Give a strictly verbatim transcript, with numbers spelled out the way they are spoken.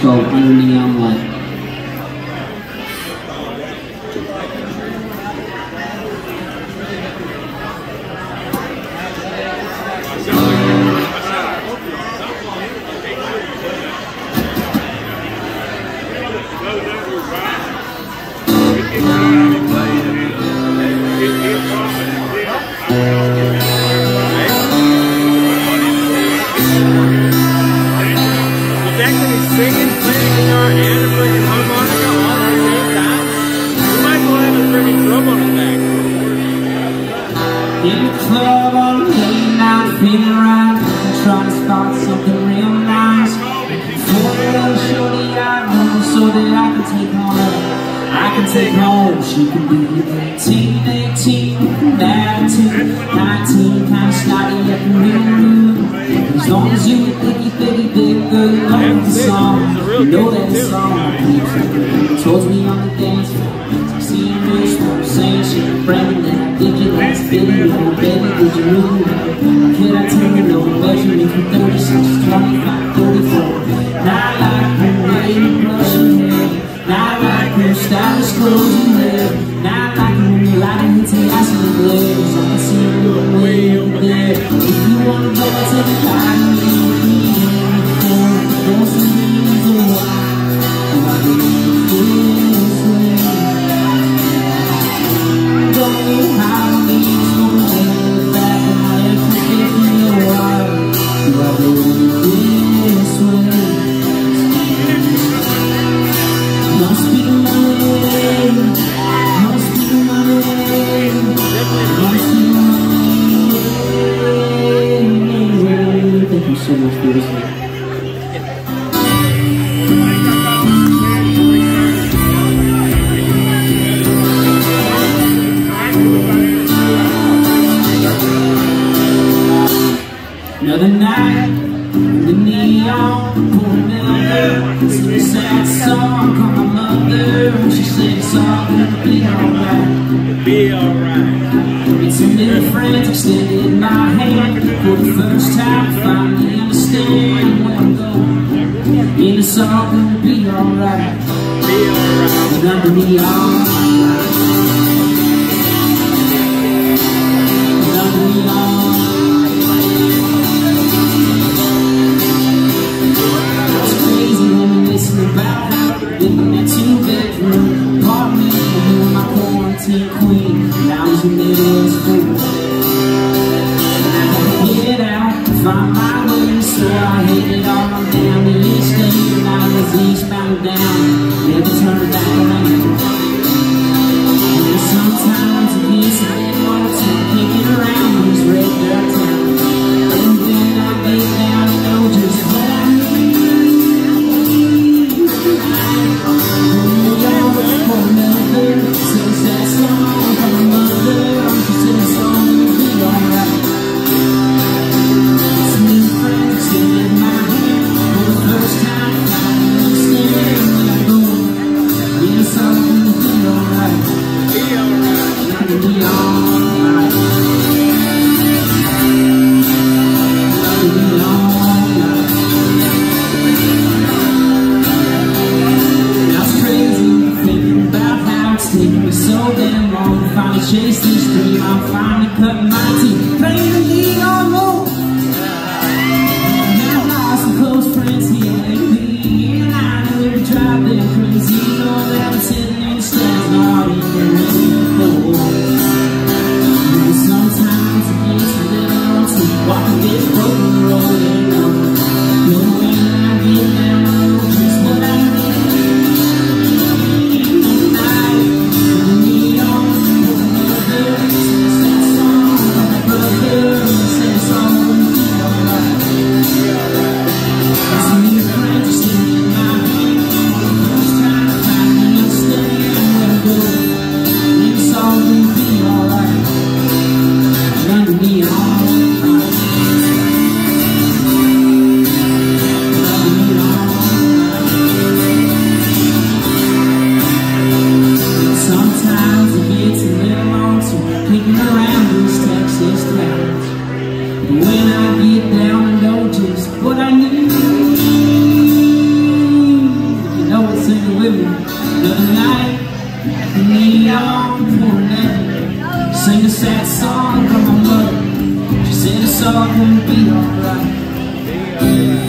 Go under neon light. Singing, playing guitar, and a freaking harmonica all at the same time. You might go have a freaking drum on his back. In the club on a late night, feeling right, trying to spot something real nice. For a little shorty I know, so that I can take home. I can take home. She can be eighteen, eighteen, nineteen, nineteen, kind of snotty at the real. As long as you get thicky, thicky, thick, girl, you know that song. You know that song. Towards me on the dance floor, seeing me slow, saying she can bring me that. Did you last baby, oh baby, did you really know? Can I tell you no measurement from thirty-six, twenty-five, thirty-four? Not like her way you brush your hair, not like her stylish clothes you wear, not like her when you light and hit the ice in the blaze. I can see her little way over there. If you wanna go to the party, don't see me as a wife. Why do you this way? Don't know how to leave this woman in the back of my head for fifty a while. Why do you this way? Must be my way. Must be my way. Must be my way. Thank you so much for listening. Another night in the neon, pouring milk, singing a sad song, call my mother, and she said it's all gonna be alright. Be alright. It's a little friend extended my hand for the first time, finally understand where I'm going. And it's all gonna be alright. Be alright. Under the neon light. Under the neon. About how living in a two-bedroom apartment, and you were my quarantine queen, and I was your middle school. And I had to get out and find my way, so I headed on down the east state, and I was eastbound down, never turned back around. And sometimes it gets a bit more to kick it around these red dirt towns, and then I get down and know just what I need. Chase this dream, I'm finally cutting my teeth, playing the lead on more. Now I lost some close friends here lately, and I know every drive them crazy. You know that I'm sitting in the stands, not even ready for war. And sometimes it gets a little lonely, walking this broken road, you know. But when I get down, I know just what I need. In the night, in the neon, that song on the porch, sing a sad song from my mother. She said it's all gonna be alright.